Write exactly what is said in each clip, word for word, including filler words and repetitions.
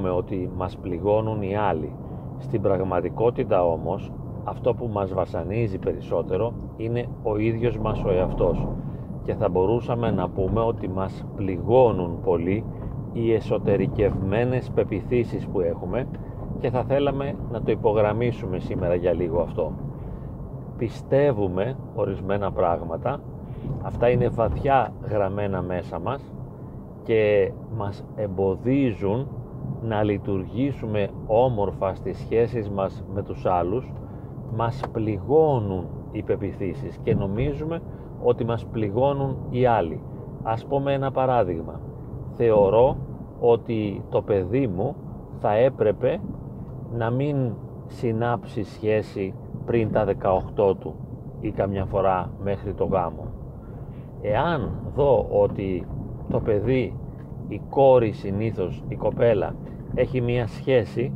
νομίζουμε ότι μας πληγώνουν οι άλλοι. Στην πραγματικότητα όμως, αυτό που μας βασανίζει περισσότερο είναι ο ίδιος μας ο εαυτός, και θα μπορούσαμε να πούμε ότι μας πληγώνουν πολύ οι εσωτερικευμένες πεποιθήσεις που έχουμε, και θα θέλαμε να το υπογραμμίσουμε σήμερα για λίγο αυτό. Πιστεύουμε ορισμένα πράγματα, αυτά είναι βαθιά γραμμένα μέσα μας και μας εμποδίζουν να λειτουργήσουμε όμορφα στις σχέσεις μας με τους άλλους. Μας πληγώνουν οι πεποιθήσεις και νομίζουμε ότι μας πληγώνουν οι άλλοι. Ας πούμε ένα παράδειγμα. Θεωρώ ότι το παιδί μου θα έπρεπε να μην συνάψει σχέση πριν τα δεκαοκτώ του ή καμιά φορά μέχρι το γάμο. Εάν δω ότι το παιδί, η κόρη συνήθως, η κοπέλα, έχει μία σχέση,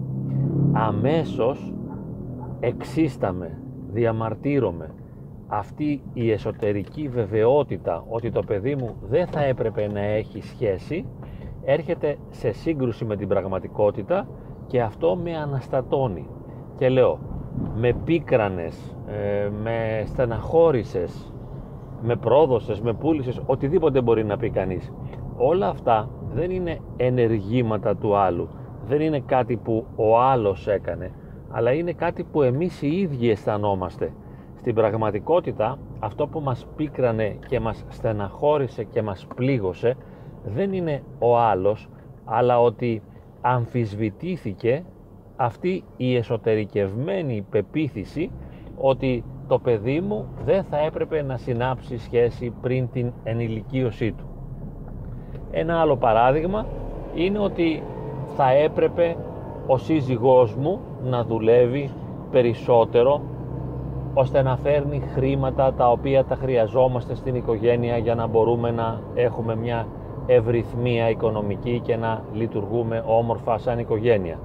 αμέσως εξίσταμαι, διαμαρτύρομαι. Αυτή η εσωτερική βεβαιότητα ότι το παιδί μου δεν θα έπρεπε να έχει σχέση έρχεται σε σύγκρουση με την πραγματικότητα και αυτό με αναστατώνει. Και λέω, με πίκρανες, με στεναχώρησες, με πρόδωσες, με πούλησες, οτιδήποτε μπορεί να πει κανείς. Όλα αυτά δεν είναι ενεργήματα του άλλου, δεν είναι κάτι που ο άλλος έκανε, αλλά είναι κάτι που εμείς οι ίδιοι αισθανόμαστε. Στην πραγματικότητα αυτό που μας πίκρανε και μας στεναχώρησε και μας πλήγωσε δεν είναι ο άλλος, αλλά ότι αμφισβητήθηκε αυτή η εσωτερικευμένη πεποίθηση ότι το παιδί μου δεν θα έπρεπε να συνάψει σχέση πριν την ενηλικίωσή του. Ένα άλλο παράδειγμα είναι ότι θα έπρεπε ο σύζυγός μου να δουλεύει περισσότερο ώστε να φέρνει χρήματα τα οποία τα χρειαζόμαστε στην οικογένεια για να μπορούμε να έχουμε μια ευρυθμία οικονομική και να λειτουργούμε όμορφα σαν οικογένεια.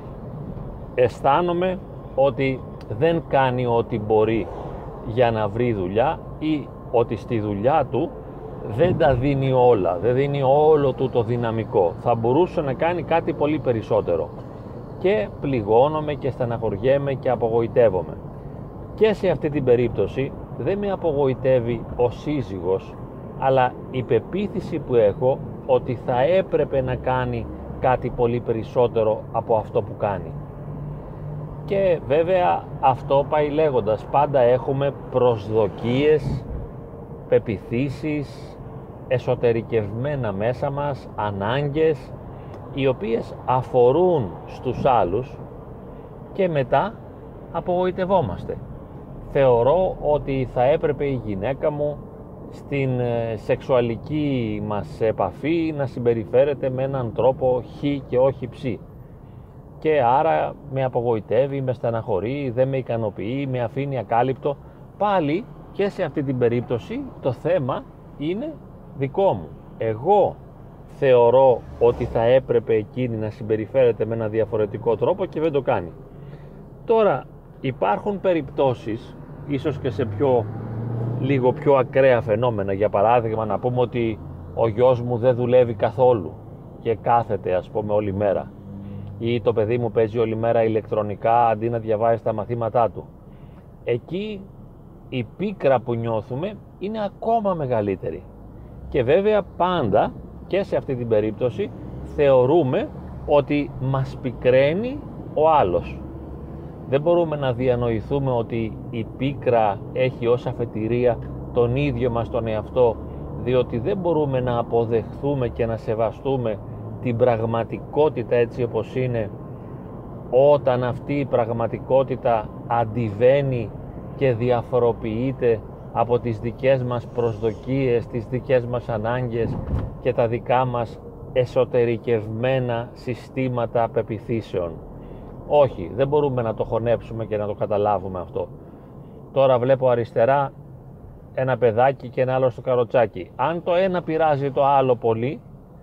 Αισθάνομαι ότι δεν κάνει ό,τι μπορεί για να βρει δουλειά ή ότι στη δουλειά του δεν τα δίνει όλα, δεν δίνει όλο του το δυναμικό. Θα μπορούσε να κάνει κάτι πολύ περισσότερο. Και πληγώνομαι και στεναχωριέμαι και απογοητεύομαι. Και σε αυτή την περίπτωση δεν με απογοητεύει ο σύζυγος, αλλά η πεποίθηση που έχω ότι θα έπρεπε να κάνει κάτι πολύ περισσότερο από αυτό που κάνει. Και βέβαια αυτό πάει λέγοντας, πάντα έχουμε προσδοκίες, πεποιθήσεις, εσωτερικευμένα μέσα μας, ανάγκες, οι οποίες αφορούν στους άλλους και μετά απογοητευόμαστε. Θεωρώ ότι θα έπρεπε η γυναίκα μου στην σεξουαλική μας επαφή να συμπεριφέρεται με έναν τρόπο χ και όχι ψ. Και άρα με απογοητεύει, με στεναχωρεί, δεν με ικανοποιεί, με αφήνει ακάλυπτο. Πάλι και σε αυτή την περίπτωση το θέμα είναι δικό μου. Εγώ θεωρώ ότι θα έπρεπε εκείνη να συμπεριφέρεται με ένα διαφορετικό τρόπο και δεν το κάνει. Τώρα υπάρχουν περιπτώσεις, ίσως και σε πιο, λίγο πιο ακραία φαινόμενα. Για παράδειγμα, να πούμε ότι ο γιος μου δεν δουλεύει καθόλου και κάθεται ας πούμε όλη μέρα, ή το παιδί μου παίζει όλη μέρα ηλεκτρονικά αντί να διαβάζει τα μαθήματά του. Εκεί η πίκρα που νιώθουμε είναι ακόμα μεγαλύτερη. Και βέβαια πάντα και σε αυτή την περίπτωση θεωρούμε ότι μας πικραίνει ο άλλος. Δεν μπορούμε να διανοηθούμε ότι η πίκρα έχει ως αφετηρία τον ίδιο μας τον εαυτό, διότι δεν μπορούμε να αποδεχθούμε και να σεβαστούμε την πραγματικότητα έτσι όπως είναι, όταν αυτή η πραγματικότητα αντιβαίνει και διαφοροποιείται από τις δικές μας προσδοκίες, τις δικές μας ανάγκες και τα δικά μας εσωτερικευμένα συστήματα πεποιθήσεων. Όχι, δεν μπορούμε να το χωνέψουμε και να το καταλάβουμε αυτό. Τώρα βλέπω αριστερά ένα παιδάκι και ένα άλλο στο καροτσάκι. Αν το ένα πειράζει το άλλο πολύ,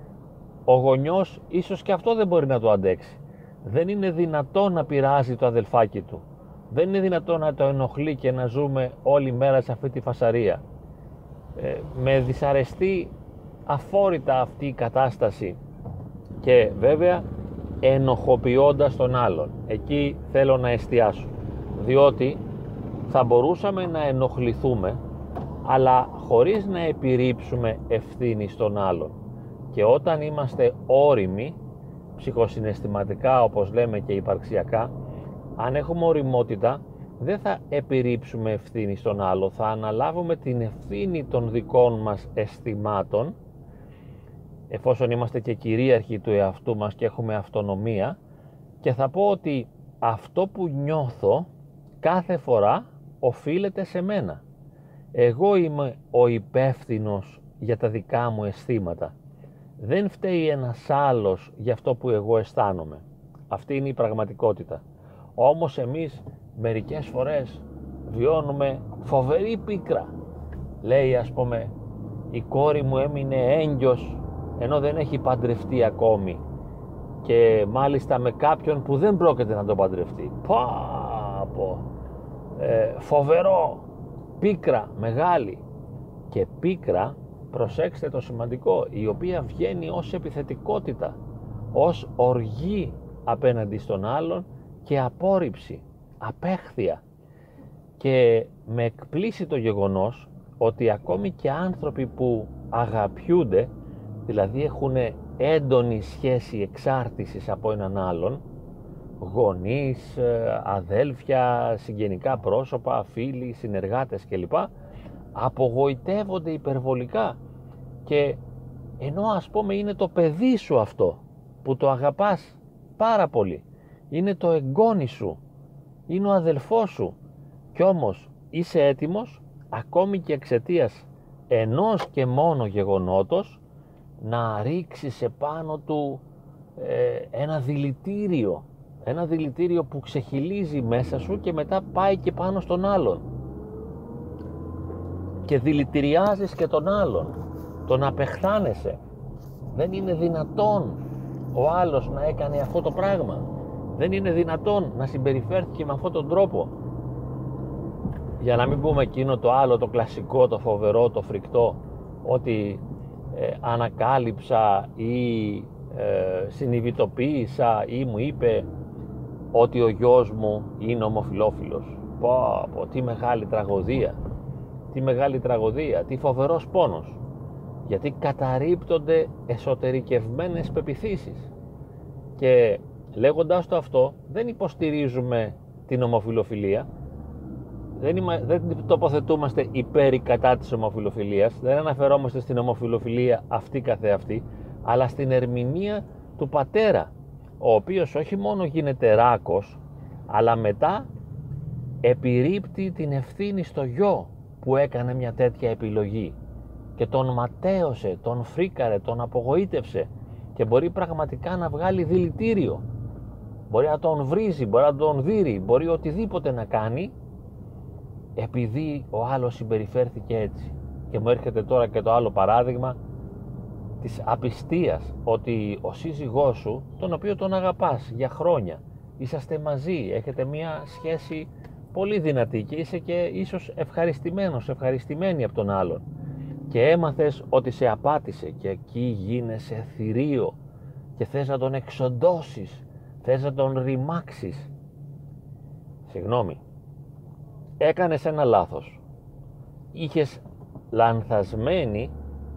ο γονιός ίσως και αυτό δεν μπορεί να το αντέξει. Δεν είναι δυνατό να πειράζει το αδελφάκι του. Δεν είναι δυνατό να το ενοχλεί και να ζούμε όλη μέρα σε αυτή τη φασαρία. Ε, με δυσαρεστεί αφόρητα αυτή η κατάσταση και βέβαια ενοχοποιώντας τον άλλον. Εκεί θέλω να εστιάσω, διότι θα μπορούσαμε να ενοχληθούμε, αλλά χωρίς να επιρρύψουμε ευθύνη στον άλλον. Και όταν είμαστε όριμοι, ψυχοσυναισθηματικά όπως λέμε και υπαρξιακά, αν έχουμε οριμότητα, δεν θα επιρρύψουμε ευθύνη στον άλλο, θα αναλάβουμε την ευθύνη των δικών μας αισθημάτων, εφόσον είμαστε και κυρίαρχοι του εαυτού μας και έχουμε αυτονομία, και θα πω ότι αυτό που νιώθω κάθε φορά οφείλεται σε μένα. Εγώ είμαι ο υπεύθυνος για τα δικά μου αισθήματα. Δεν φταίει ένας άλλος για αυτό που εγώ αισθάνομαι. Αυτή είναι η πραγματικότητα. Όμως εμείς μερικές φορές βιώνουμε φοβερή πίκρα. Λέει, ας πούμε, η κόρη μου έμεινε έγκυος ενώ δεν έχει παντρευτεί ακόμη, και μάλιστα με κάποιον που δεν πρόκειται να τον παντρευτεί. Πω, πω. Ε, φοβερό, πίκρα μεγάλη. Και πίκρα, προσέξτε το σημαντικό, η οποία βγαίνει ως επιθετικότητα, ως οργή απέναντι στον άλλον και απόρριψη, απέχθεια. Και με εκπλήσει το γεγονός ότι ακόμη και άνθρωποι που αγαπιούνται, δηλαδή έχουν έντονη σχέση εξάρτησης από έναν άλλον, γονείς, αδέλφια, συγγενικά πρόσωπα, φίλοι, συνεργάτες κλπ, απογοητεύονται υπερβολικά. Και ενώ ας πούμε είναι το παιδί σου αυτό που το αγαπάς πάρα πολύ, είναι το εγγόνι σου, είναι ο αδελφός σου, κι όμως είσαι έτοιμος ακόμη και εξαιτίας ενός και μόνο γεγονότος να ρίξεις επάνω του ε, ένα δηλητήριο, ένα δηλητήριο που ξεχυλίζει μέσα σου και μετά πάει και πάνω στον άλλον και δηλητηριάζεις και τον άλλον, τον απεχθάνεσαι. Δεν είναι δυνατόν ο άλλος να έκανε αυτό το πράγμα, δεν είναι δυνατόν να συμπεριφέρθηκε με αυτόν τον τρόπο. Για να μην πούμε εκείνο το άλλο, το κλασικό, το φοβερό, το φρικτό, ότι ε, ανακάλυψα ή ε, συνειδητοποίησα ή μου είπε ότι ο γιος μου είναι ομοφυλόφιλος. Πω, πω, τι μεγάλη τραγωδία, τι μεγάλη τραγωδία, τι φοβερός πόνος, γιατί καταρρίπτονται εσωτερικευμένες πεποιθήσεις. Και λέγοντας το αυτό, δεν υποστηρίζουμε την ομοφυλοφιλία, δεν, είμα, δεν τοποθετούμαστε υπέρ ή κατά της ομοφυλοφιλίας, δεν αναφερόμαστε στην ομοφυλοφιλία αυτή καθεαυτή, αλλά στην ερμηνεία του πατέρα, ο οποίος όχι μόνο γίνεται ράκος, αλλά μετά επιρρύπτει την ευθύνη στο γιο που έκανε μια τέτοια επιλογή και τον ματέωσε, τον φρίκαρε, τον απογοήτευσε και μπορεί πραγματικά να βγάλει δηλητήριο, μπορεί να τον βρίζει, μπορεί να τον δείρει, μπορεί οτιδήποτε να κάνει, επειδή ο άλλος συμπεριφέρθηκε έτσι. Και μου έρχεται τώρα και το άλλο παράδειγμα της απιστίας, ότι ο σύζυγός σου, τον οποίο τον αγαπάς για χρόνια, είσαστε μαζί, έχετε μια σχέση πολύ δυνατή και είσαι και ίσως ευχαριστημένος, ευχαριστημένη από τον άλλον, και έμαθες ότι σε απάτησε και εκεί γίνεσαι θηρίο και θες να τον εξοντώσεις, θες να τον ρημάξεις. Συγγνώμη, έκανες ένα λάθος, είχες λανθασμένη,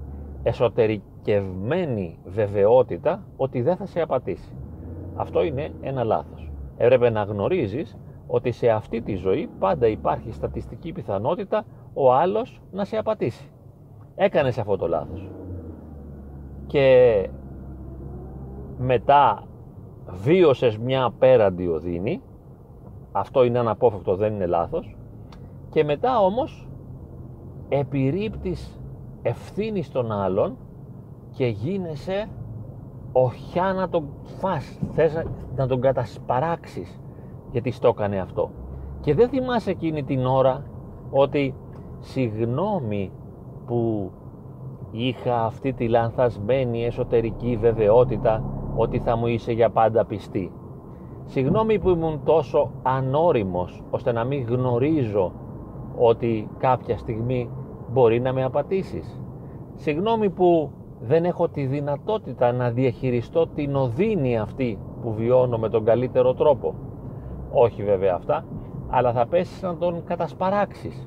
εσωτερικευμένη βεβαιότητα ότι δεν θα σε απατήσει. Αυτό είναι ένα λάθος. Έπρεπε να γνωρίζεις ότι σε αυτή τη ζωή πάντα υπάρχει στατιστική πιθανότητα ο άλλος να σε απατήσει. Έκανες αυτό το λάθος και μετά βίωσες μια απέραντη οδύνη. Αυτό είναι αναπόφευκτο, δεν είναι λάθος. Και μετά όμως επιρρύπτεις ευθύνη στον άλλον και γίνεσαι οχιά να τον φας, θες να τον κατασπαράξεις γιατί στο έκανε αυτό. Και δεν θυμάσαι εκείνη την ώρα ότι συγγνώμη που είχα αυτή τη λανθασμένη εσωτερική βεβαιότητα ότι θα μου είσαι για πάντα πιστή. Συγγνώμη που ήμουν τόσο ανώριμος ώστε να μην γνωρίζω ότι κάποια στιγμή μπορεί να με απατήσεις. Συγγνώμη που δεν έχω τη δυνατότητα να διαχειριστώ την οδύνη αυτή που βιώνω με τον καλύτερο τρόπο? Όχι βέβαια αυτά, αλλά θα πέσεις να τον κατασπαράξεις.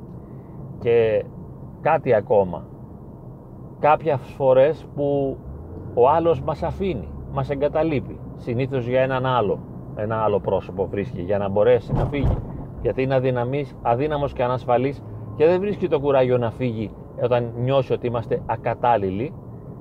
Και κάτι ακόμα, κάποιες φορές που ο άλλος μας αφήνει, μας εγκαταλείπει, συνήθως για έναν άλλο, ένα άλλο πρόσωπο βρίσκει για να μπορέσει να φύγει, γιατί είναι αδυναμής, αδύναμος και ανασφαλής και δεν βρίσκει το κουράγιο να φύγει όταν νιώσει ότι είμαστε ακατάλληλοι.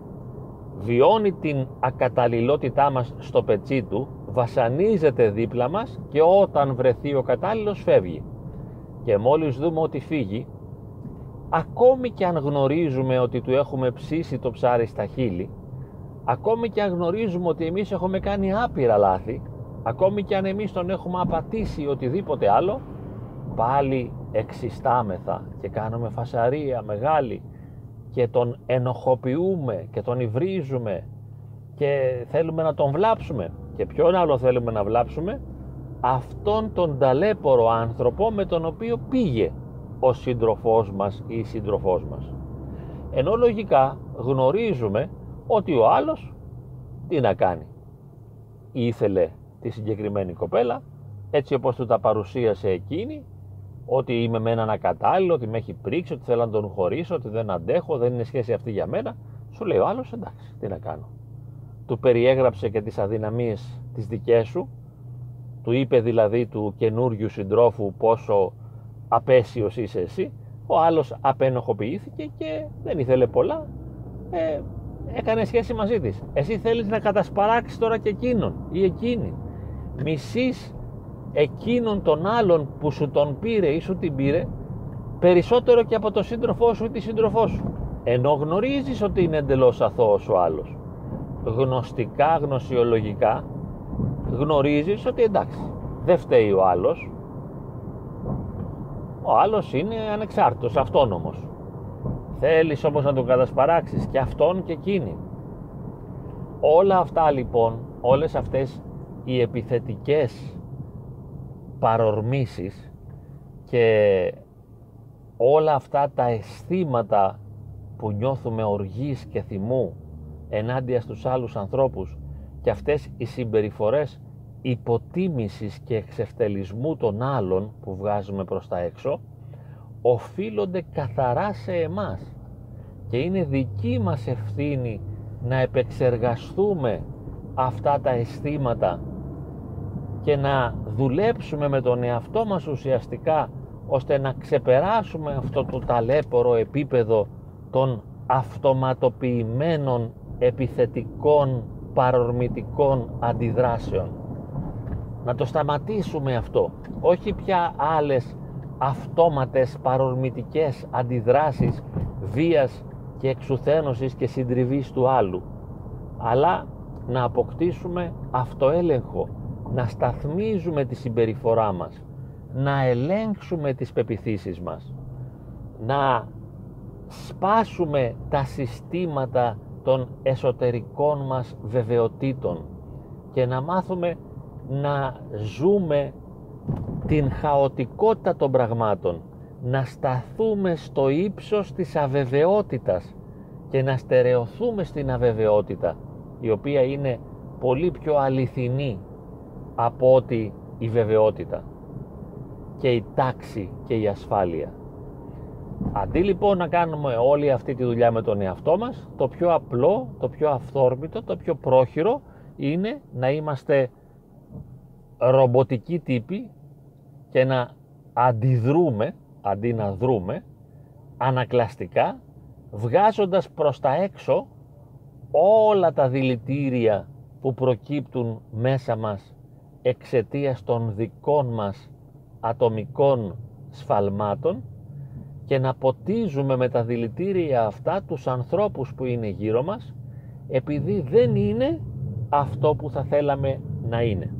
Βιώνει την ακαταλληλότητά μας στο πετσί του, βασανίζεται δίπλα μας και όταν βρεθεί ο κατάλληλος φεύγει. Και μόλις δούμε ότι φύγει, ακόμη και αν γνωρίζουμε ότι του έχουμε ψήσει το ψάρι στα χείλη, ακόμη και αν γνωρίζουμε ότι εμείς έχουμε κάνει άπειρα λάθη, ακόμη και αν εμείς τον έχουμε απατήσει ή οτιδήποτε άλλο, πάλι εξιστάμεθα και κάνουμε φασαρία μεγάλη και τον ενοχοποιούμε και τον υβρίζουμε και θέλουμε να τον βλάψουμε. Και ποιον άλλο θέλουμε να βλάψουμε? Αυτόν τον ταλέπορο άνθρωπο με τον οποίο πήγε ο σύντροφός μας ή η σύντροφός μας. Ενώ λογικά γνωρίζουμε ότι ο άλλος τι να κάνει? Ήθελε τη συγκεκριμένη κοπέλα έτσι όπως του τα παρουσίασε εκείνη, ότι είμαι με έναν ακατάλληλο, ότι με έχει πρίξει, ότι θέλω να τον χωρίσω, ότι δεν αντέχω, δεν είναι σχέση αυτή για μένα. Σου λέει ο άλλος, εντάξει, τι να κάνω? Του περιέγραψε και τις αδυναμίες τις δικές σου, του είπε δηλαδή του καινούριου συντρόφου πόσο απέσιος είσαι εσύ. Ο άλλος απενοχοποιήθηκε και δεν ήθελε πολλά, ε, έκανε σχέση μαζί της. Εσύ θέλεις να κατασπαράξεις τώρα και εκείνον ή εκείνη. Μισείς εκείνον τον άλλον που σου τον πήρε ή σου την πήρε περισσότερο και από τον σύντροφό σου ή τη σύντροφό σου, ενώ γνωρίζεις ότι είναι εντελώς αθώος ο άλλος. Γνωστικά, γνωσιολογικά γνωρίζεις ότι εντάξει, δεν φταίει ο άλλος, ο άλλος είναι ανεξάρτητος, αυτόνομος. Θέλεις όμως να τον κατασπαράξεις και αυτόν και εκείνη. Όλα αυτά λοιπόν, όλες αυτές οι επιθετικές παρορμήσεις και όλα αυτά τα αισθήματα που νιώθουμε οργής και θυμού ενάντια στους άλλους ανθρώπους και αυτές οι συμπεριφορές υποτίμησης και εξευτελισμού των άλλων που βγάζουμε προς τα έξω, οφείλονται καθαρά σε εμάς και είναι δική μας ευθύνη να επεξεργαστούμε αυτά τα αισθήματα και να δουλέψουμε με τον εαυτό μας ουσιαστικά ώστε να ξεπεράσουμε αυτό το ταλέπορο επίπεδο των αυτοματοποιημένων επιθετικών παρορμητικών αντιδράσεων. Να το σταματήσουμε αυτό, όχι πια άλλες αυτόματες παρορμητικές αντιδράσεις βίας και εξουθένωσης και συντριβής του άλλου, αλλά να αποκτήσουμε αυτοέλεγχο, να σταθμίζουμε τη συμπεριφορά μας, να ελέγξουμε τις πεποιθήσεις μας, να σπάσουμε τα συστήματα των εσωτερικών μας βεβαιοτήτων και να μάθουμε να ζούμε την χαοτικότητα των πραγμάτων, να σταθούμε στο ύψος της αβεβαιότητας και να στερεωθούμε στην αβεβαιότητα, η οποία είναι πολύ πιο αληθινή από ότι η βεβαιότητα και η τάξη και η ασφάλεια. Αντί λοιπόν να κάνουμε όλη αυτή τη δουλειά με τον εαυτό μας, το πιο απλό, το πιο αυθόρμητο, το πιο πρόχειρο είναι να είμαστε ρομποτικοί τύποι και να αντιδρούμε αντί να δρούμε ανακλαστικά, βγάζοντας προς τα έξω όλα τα δηλητήρια που προκύπτουν μέσα μας εξαιτίας των δικών μας ατομικών σφαλμάτων και να ποτίζουμε με τα δηλητήρια αυτά τους ανθρώπους που είναι γύρω μας, επειδή δεν είναι αυτό που θα θέλαμε να είναι.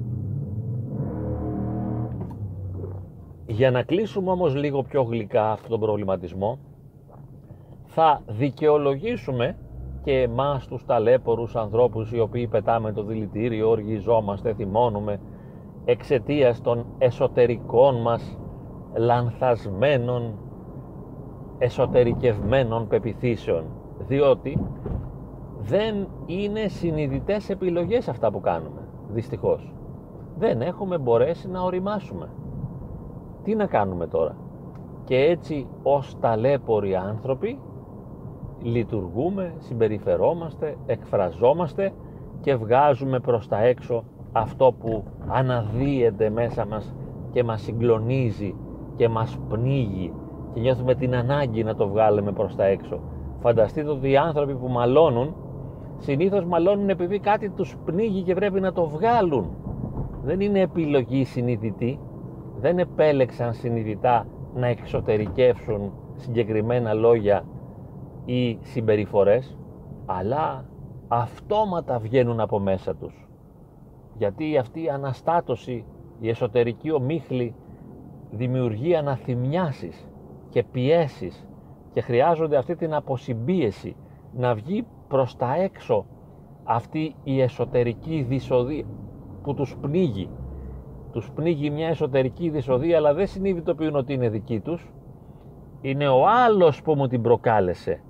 Για να κλείσουμε όμως λίγο πιο γλυκά αυτόν τον προβληματισμό, θα δικαιολογήσουμε και εμάς τους ταλέπορους ανθρώπους οι οποίοι πετάμε το δηλητήριο, οργιζόμαστε, θυμώνουμε εξαιτίας των εσωτερικών μας λανθασμένων, εσωτερικευμένων πεποιθήσεων, διότι δεν είναι συνειδητές επιλογές αυτά που κάνουμε. δυστυχώς. Δεν έχουμε μπορέσει να οριμάσουμε. Τι να κάνουμε τώρα? Και έτσι ως ταλέποροι άνθρωποι λειτουργούμε, συμπεριφερόμαστε, εκφραζόμαστε και βγάζουμε προς τα έξω αυτό που αναδύεται μέσα μας και μας συγκλονίζει και μας πνίγει και νιώθουμε την ανάγκη να το βγάλουμε προς τα έξω. Φανταστείτε ότι οι άνθρωποι που μαλώνουν συνήθως μαλώνουν επειδή κάτι τους πνίγει και πρέπει να το βγάλουν. Δεν είναι επιλογή συνειδητή, δεν επέλεξαν συνειδητά να εξωτερικεύσουν συγκεκριμένα λόγια ή συμπεριφορές, αλλά αυτόματα βγαίνουν από μέσα τους. Γιατί αυτή η αναστάτωση, η εσωτερική ομίχλη δημιουργεί αναθυμιάσεις και πιέσεις και χρειάζονται αυτή την αποσυμπίεση να βγει προς τα έξω αυτή η εσωτερική δυσοδεία που τους πνίγει. Τους πνίγει μια εσωτερική δυσοδεία, αλλά δεν συνειδητοποιούν ότι είναι δική τους. Είναι ο άλλος που μου την προκάλεσε.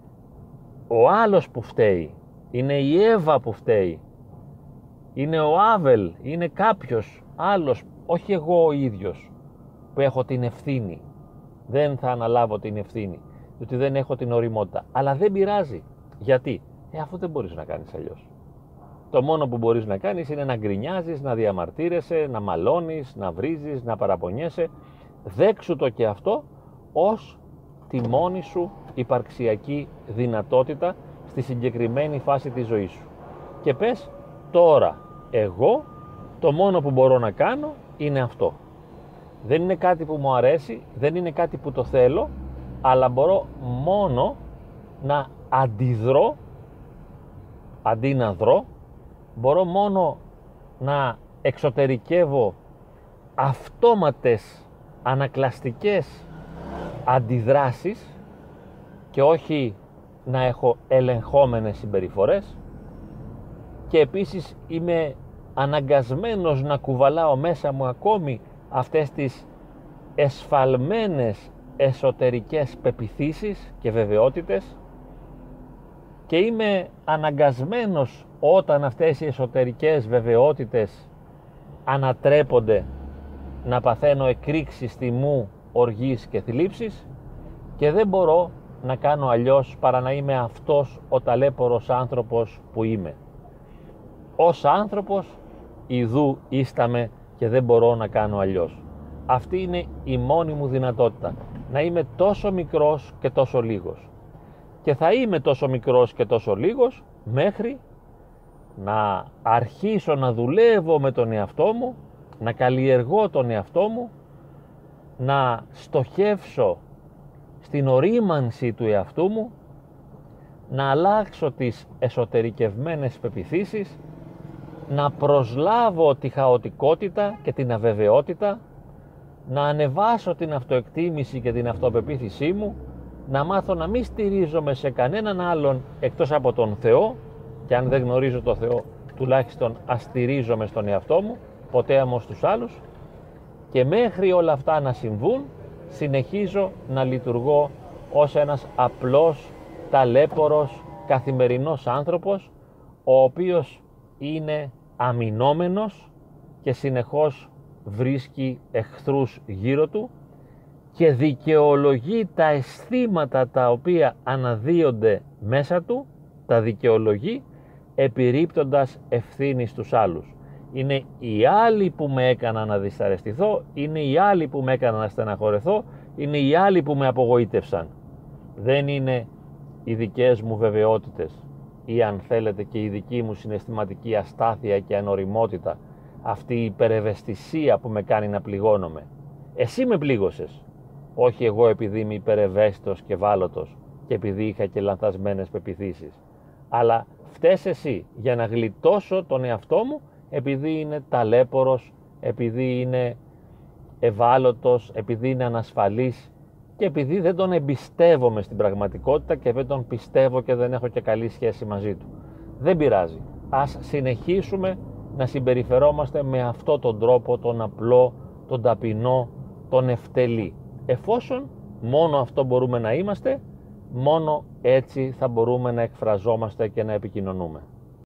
Ο άλλος που φταίει. Είναι η Εύα που φταίει. Είναι ο Άβελ. Είναι κάποιος άλλος, όχι εγώ ο ίδιος που έχω την ευθύνη. Δεν θα αναλάβω την ευθύνη, διότι δεν έχω την ωριμότητα. Αλλά δεν πειράζει. Γιατί? Ε, αφού δεν μπορείς να κάνεις αλλιώς. Το μόνο που μπορείς να κάνεις είναι να γκρινιάζεις, να διαμαρτύρεσαι, να μαλώνεις, να βρίζεις, να παραπονιέσαι. Δέξου το και αυτό ως τη μόνη σου υπαρξιακή δυνατότητα στη συγκεκριμένη φάση της ζωής σου. Και πες, τώρα εγώ το μόνο που μπορώ να κάνω είναι αυτό. Δεν είναι κάτι που μου αρέσει, δεν είναι κάτι που το θέλω, αλλά μπορώ μόνο να αντιδρώ αντί να δρώ. Μπορώ μόνο να εξωτερικεύω αυτόματες ανακλαστικές αντιδράσεις και όχι να έχω ελεγχόμενες συμπεριφορές, και επίσης είμαι αναγκασμένος να κουβαλάω μέσα μου ακόμη αυτές τις εσφαλμένες εσωτερικές πεποιθήσεις και βεβαιότητες, και είμαι αναγκασμένος όταν αυτές οι εσωτερικές βεβαιότητες ανατρέπονται να παθαίνω εκρήξεις θυμού, οργής και θλίψης, και δεν μπορώ να κάνω αλλιώς παρά να είμαι αυτός ο ταλέπορος άνθρωπος που είμαι. Ως άνθρωπος ιδού ίσταμαι και δεν μπορώ να κάνω αλλιώς. Αυτή είναι η μόνη μου δυνατότητα, να είμαι τόσο μικρός και τόσο λίγος. Και θα είμαι τόσο μικρός και τόσο λίγος μέχρι να αρχίσω να δουλεύω με τον εαυτό μου, να καλλιεργώ τον εαυτό μου, να στοχεύσω στην ορίμανση του εαυτού μου, να αλλάξω τις εσωτερικευμένες πεποιθήσεις, να προσλάβω τη χαοτικότητα και την αβεβαιότητα, να ανεβάσω την αυτοεκτίμηση και την αυτοπεποίθησή μου, να μάθω να μην στηρίζομαι σε κανέναν άλλον εκτός από τον Θεό, και αν δεν γνωρίζω τον Θεό τουλάχιστον ας στηρίζομαι στον εαυτό μου, ποτέ όμως στους άλλους, και μέχρι όλα αυτά να συμβούν συνεχίζω να λειτουργώ ως ένας απλός, ταλέπορος, καθημερινός άνθρωπος, ο οποίος είναι αμυνόμενος και συνεχώς βρίσκει εχθρούς γύρω του και δικαιολογεί τα αισθήματα τα οποία αναδύονται μέσα του, τα δικαιολογεί επιρρίπτοντας ευθύνη στους άλλους. Είναι οι άλλοι που με έκαναν να δυσαρεστηθώ, είναι οι άλλοι που με έκαναν να στεναχωρεθώ, είναι οι άλλοι που με απογοήτευσαν. Δεν είναι οι δικές μου βεβαιότητες ή, αν θέλετε, και η δική μου συναισθηματική αστάθεια και ανοριμότητα, αυτή η υπερευαισθησία που με κάνει να πληγώνομαι. Εσύ με πλήγωσες, όχι εγώ επειδή είμαι υπερευαίσθητος και ευάλωτος και επειδή είχα και λανθασμένες πεποιθήσεις, αλλά φταίς εσύ για να γλιτώσω τον εαυτό μου, επειδή είναι ταλέπορος, επειδή είναι ευάλωτος, επειδή είναι ανασφαλής και επειδή δεν τον εμπιστεύομαι στην πραγματικότητα και δεν τον πιστεύω και δεν έχω και καλή σχέση μαζί του. Δεν πειράζει. Ας συνεχίσουμε να συμπεριφερόμαστε με αυτόν τον τρόπο, τον απλό, τον ταπεινό, τον ευτελή. Εφόσον μόνο αυτό μπορούμε να είμαστε, μόνο έτσι θα μπορούμε να εκφραζόμαστε και να επικοινωνούμε.